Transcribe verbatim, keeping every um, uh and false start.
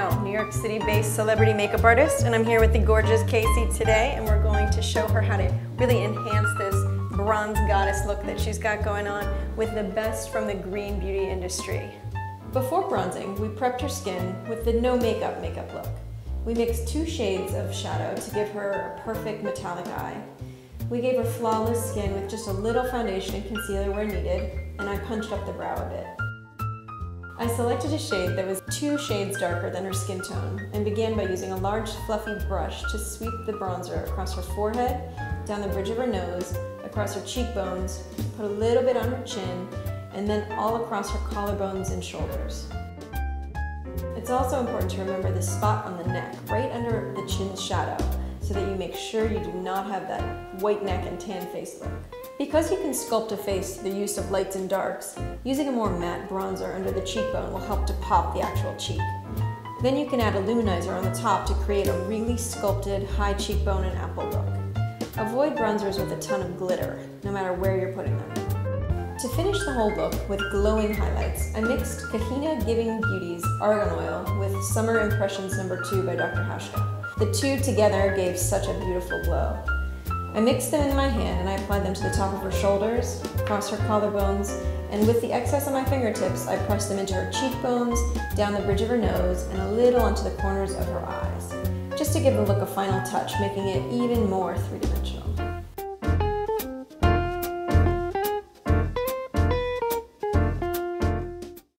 know, New York City-based celebrity makeup artist, and I'm here with the gorgeous Casey today, and we're going to show her how to really enhance this bronze goddess look that she's got going on with the best from the green beauty industry. Before bronzing, we prepped her skin with the no makeup makeup look. We mixed two shades of shadow to give her a perfect metallic eye. We gave her flawless skin with just a little foundation and concealer where needed, and I punched up the brow a bit. I selected a shade that was two shades darker than her skin tone and began by using a large fluffy brush to sweep the bronzer across her forehead, down the bridge of her nose, across her cheekbones, put a little bit on her chin, and then all across her collarbones and shoulders. It's also important to remember the spot on the neck, right under the chin's shadow, so that you make sure you do not have that white neck and tan face look. Because you can sculpt a face through the use of lights and darks, using a more matte bronzer under the cheekbone will help to pop the actual cheek. Then you can add a luminizer on the top to create a really sculpted high cheekbone and apple look. Avoid bronzers with a ton of glitter, no matter where you're putting them. To finish the whole look with glowing highlights, I mixed Kahina Giving Beauty's Argan Oil with Summer Impressions number two by Doctor Hashka. The two together gave such a beautiful glow. I mixed them in my hand and I applied them to the top of her shoulders, across her collarbones, and with the excess on my fingertips, I pressed them into her cheekbones, down the bridge of her nose, and a little onto the corners of her eyes, just to give the look a final touch, making it even more three-dimensional.